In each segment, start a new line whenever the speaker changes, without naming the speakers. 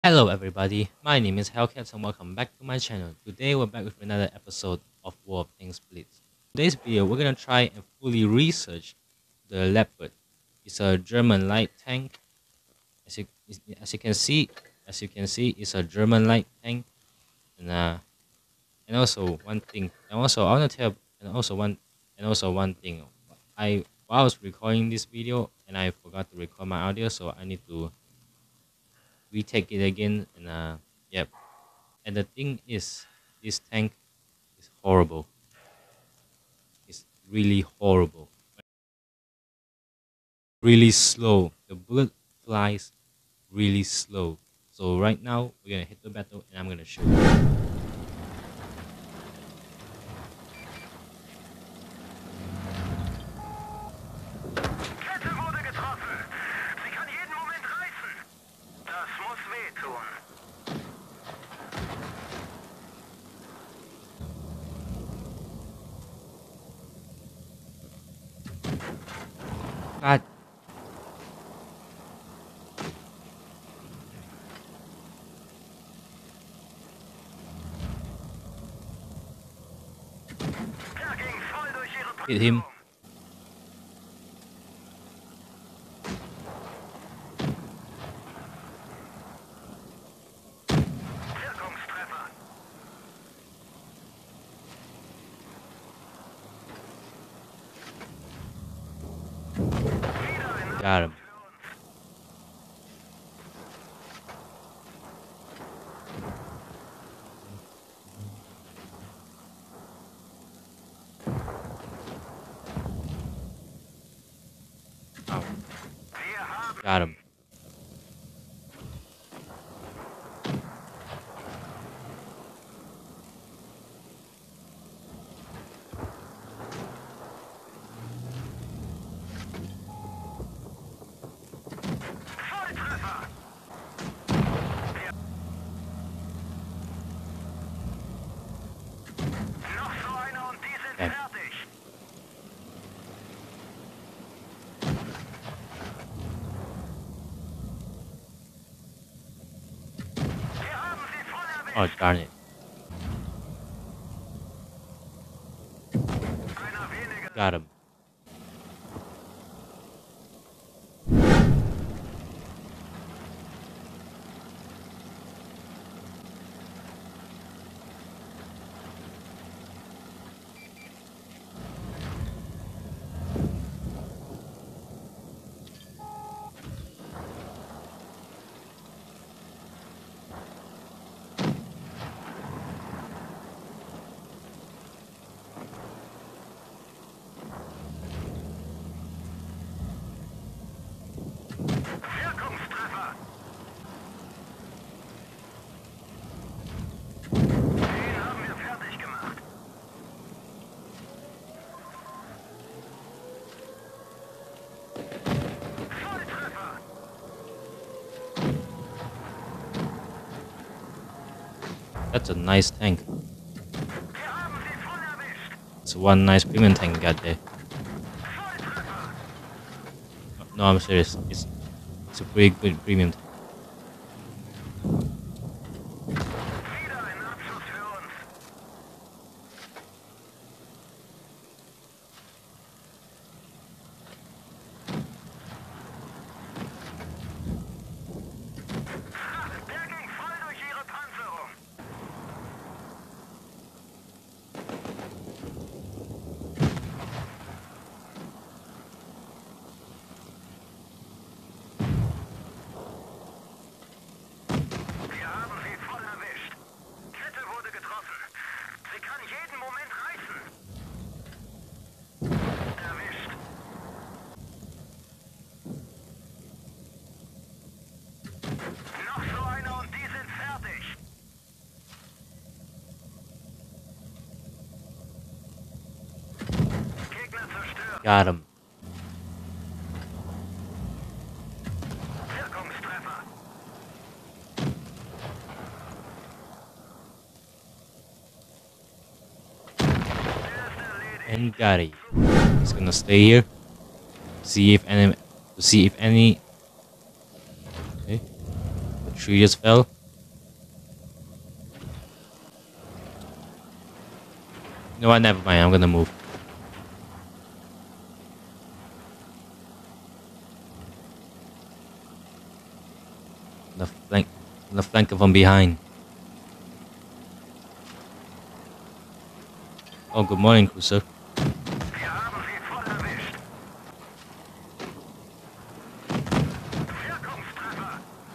Hello everybody, my name is Hellcat and welcome back to my channel. Today we're back with another episode of War of Tanks Blitz. Today's video we're gonna try and fully research the Leopard. It's a German light tank. As you can see, it's a German light tank. And also one thing, and also I wanna tell and also one thing. While I was recording this video and I forgot to record my audio, so I need to retake it again and yep. And the thing is, this tank is horrible. It's really horrible. Really slow. The bullet flies really slow. So right now, we're gonna hit the battle and I'm gonna show you.
Kette wurde getroffen. Sie kann jeden Moment reißen. Das muss wehtun.
God.
Der ging voll durch ihre
Hit him.
Panzerung. Wirkungstreffer. Wieder ein
Got him.
für uns.
Ow.
Wir haben
Got him.
Volltreffer. Noch so einer und die sind
Damn.
fertig. Wir haben sie voll
Oh
erwischt.
darn it.
Einer weniger.
Got him.
Wirkungstreffer. Den haben wir fertig gemacht. Volltreffer.
That's a nice tank.
Wir haben sie voll erwischt.
It's one nice premium tank we got there.
Volltreffer.
No, I'm serious. It's a pretty good premium tank.
Wieder ein Abschuss für uns. Ha, der ging voll durch ihre Panzerung. Wir haben sie voll erwischt. Kette wurde getroffen. Sie kann jeden Moment reißen. Erwischt. Noch so einer und die sind fertig. Gegner zerstört.
Got him.
Wirkungstreffer. Der ist erledigt.
And got it. He's gonna stay here. See if any. Okay. tree just fell. You know what? Never mind. I'm gonna move. The flank from behind. Oh, good morning, Cruiser.
Wir haben sie voll erwischt. Wirkungstreffer.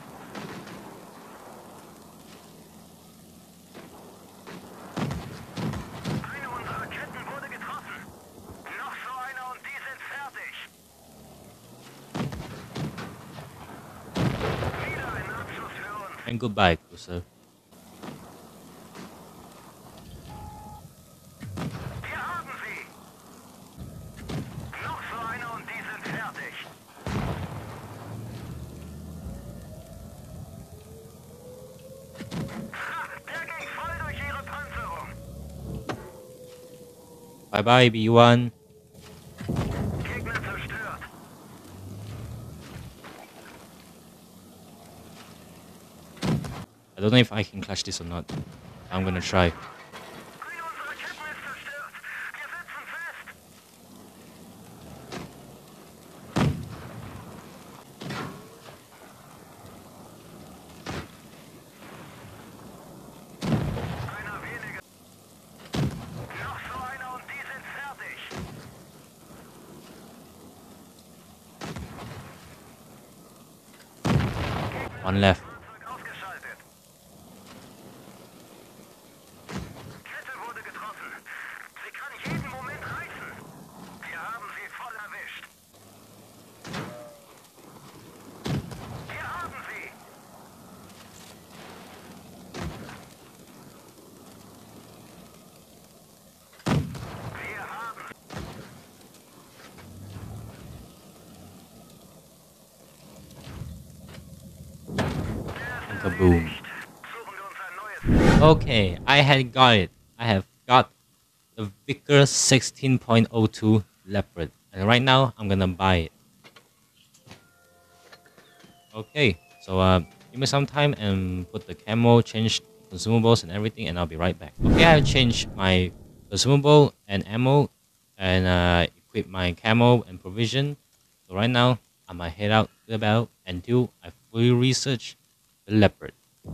Eine unserer Ketten wurde getroffen. Noch so einer und die sind fertig. Wieder ein Abschuss für uns.
And goodbye, Cruiser.
Wir haben sie. Noch so einer und die sind fertig. Ha, der ging voll durch ihre Panzerung.
Bye bye, B1.
Gegner zerstört.
I don't know if I can clutch this or not. I'm gonna try.
Eine unserer Ketten ist zerstört. Wir sitzen fest. Einer weniger. Noch so einer und die sind fertig.
One left.
Fahrzeug ausgeschaltet. Kette wurde getroffen. Sie kann jeden Moment reißen. Wir haben sie voll erwischt. Wir haben sie. Wir haben
Kaboom.
Suchen wir uns ein neues Ziel.
Okay, I had got it. I have got the Vickers 16.02 Leopard. And right now, I'm gonna buy it. Okay, so give me some time and put the camo, change consumables and everything, and I'll be right back. Okay, I've changed my consumable and ammo and equip my camo and provision. So right now, I'm gonna head out to the battle until I fully research the Leopard.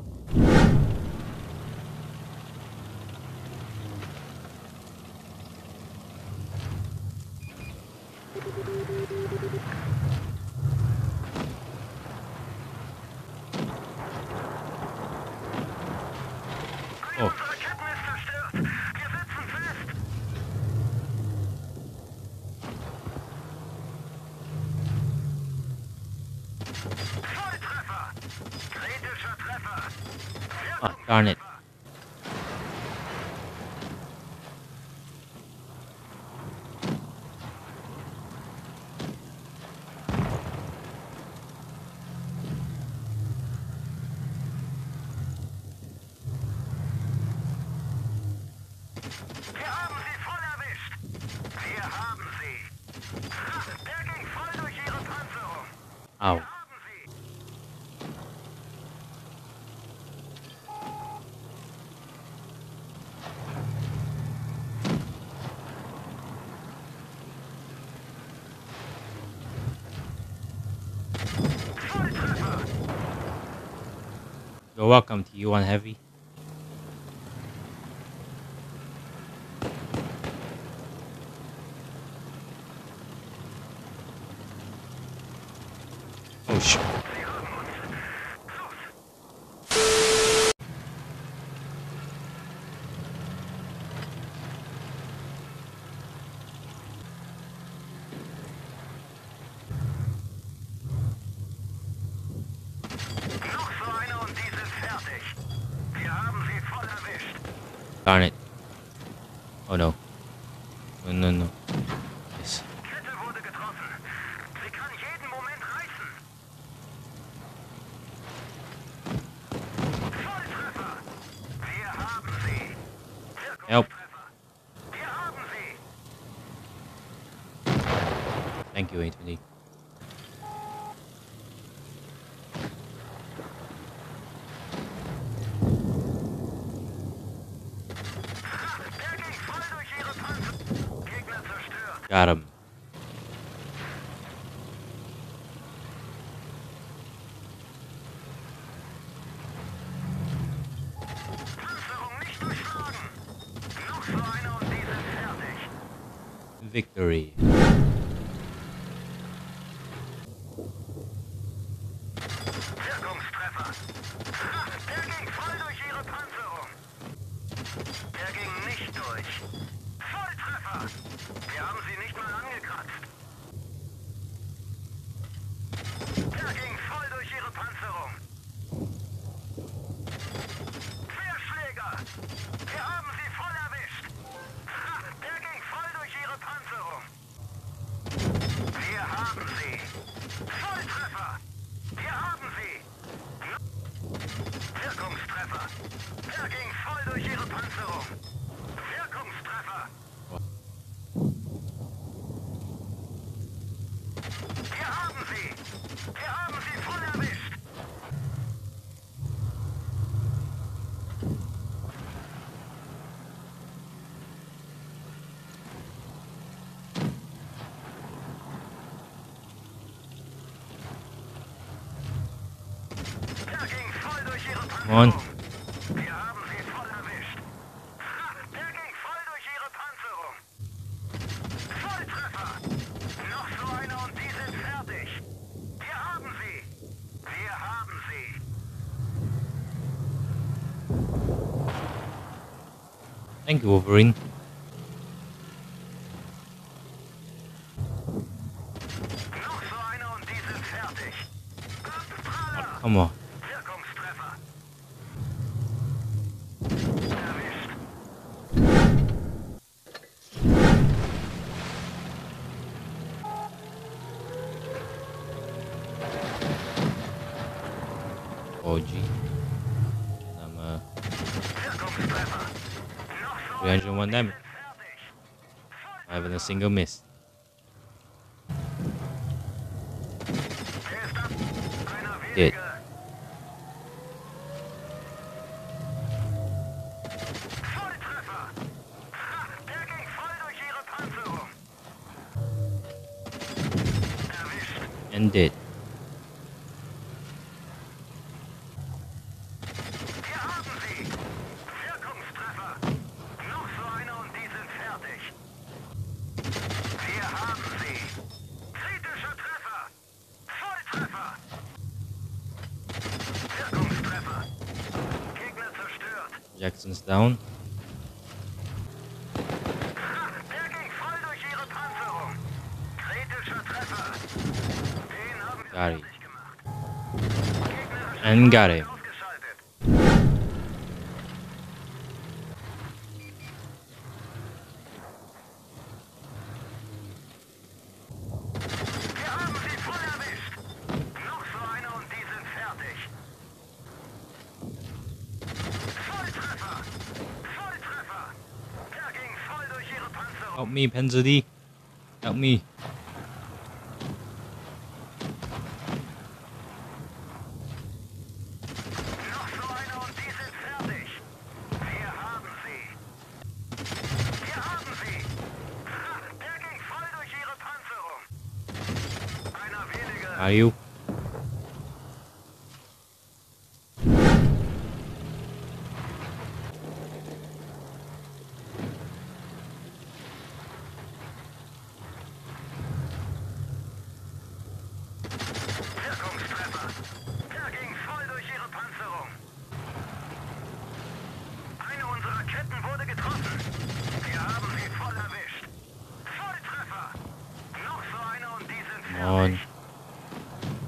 Eine unserer Ketten ist zerstört. Wir sitzen fest. Volltreffer. Kritischer Treffer.
Oh, darn it.
Wir haben sie voll erwischt. Wir haben sie. Ha, der ging voll durch ihre Panzerung.
Ow.
Wir haben sie. Volltreffer.
You're welcome to U1 Heavy. Oh shit.
Sie haben uns. Los. Noch so einer und die sind fertig. Wir haben sie voll erwischt.
Darn it. Oh no. No, no, no. Yes.
Kette wurde getroffen. Sie kann jeden Moment reißen. Volltreffer. Wir haben sie.
Help.
Wirkungstreffer. Wir haben sie.
Thank you, A20. Got him.
Panzerung nicht durchschlagen. Noch so einer und die sind fertig.
Victory.
Wirkungstreffer. Ha, der ging voll durch ihre Panzerung. Der ging nicht durch. Volltreffer. Wir haben sie nicht mal angekratzt. Der ging voll durch ihre Panzerung. Querschläger. Wir haben sie voll erwischt. Ha, der ging voll durch ihre Panzerung. Wir haben sie. Volltreffer. Wir haben sie. Wirkungstreffer. Der ging voll durch ihre Panzerung. Wirkungstreffer. Wir haben sie. Wir haben sie voll erwischt. Der ging voll durch ihre
Come on.
Panzerung. Wir haben sie voll erwischt. Ha, der ging voll durch ihre Panzerung. Volltreffer. Noch so einer und die sind fertig. Wir haben sie. Wir haben sie.
Thank you, Wolverine.
Noch so einer und die sind fertig. Praller.
Come on.
Wirkungstreffer. Erwischt.
OG. I'm
Wirkungstreffer. Noch so
301 damage.
sind fertig.
I haven't a single miss.
Wer ist das? Einer
Dead.
weniger. Volltreffer. Ha, der ging voll durch ihre Panzerung. Erwischt.
And dead.
Wir haben sie. Wirkungstreffer. Noch so einer und die sind fertig. Wir haben sie. Kritischer Treffer. Volltreffer. Wirkungstreffer. Gegner zerstört.
Jackson's down.
Ha, der ging voll durch ihre Panzerung. Kritischer Treffer. Den haben wir
Got it.
fertig gemacht. Gegnerische
And got it.
ausgeschaltet. Wir haben sie voll erwischt. Noch so einer und die sind fertig. Volltreffer. Volltreffer. Der ging voll durch ihre Panzerung.
Help me, Penzadi. Help me.
Noch so einer und die sind fertig. Wir haben sie. Wir haben sie. Ha, der ging voll durch ihre Panzerung. Einer weniger.
Are you?
Wirkungstreffer. Der ging voll durch ihre Panzerung. Eine unserer Ketten wurde getroffen. Wir haben sie voll erwischt. Volltreffer. Noch so einer und die sind
Come on.
fertig.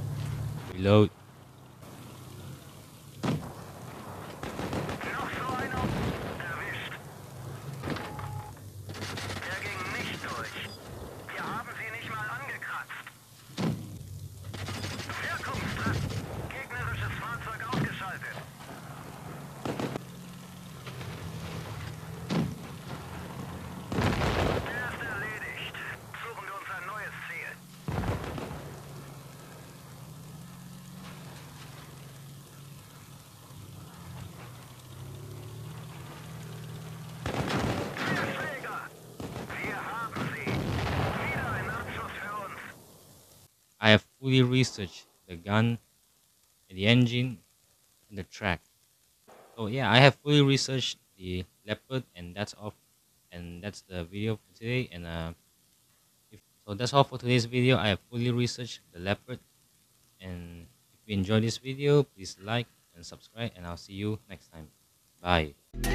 fully researched the gun, the engine, and the track. So yeah, I have fully researched the Leopard, and that's all. And that's the video for today. And that's all for today's video. I have fully researched the Leopard, and if you enjoyed this video, please like and subscribe, and I'll see you next time. Bye.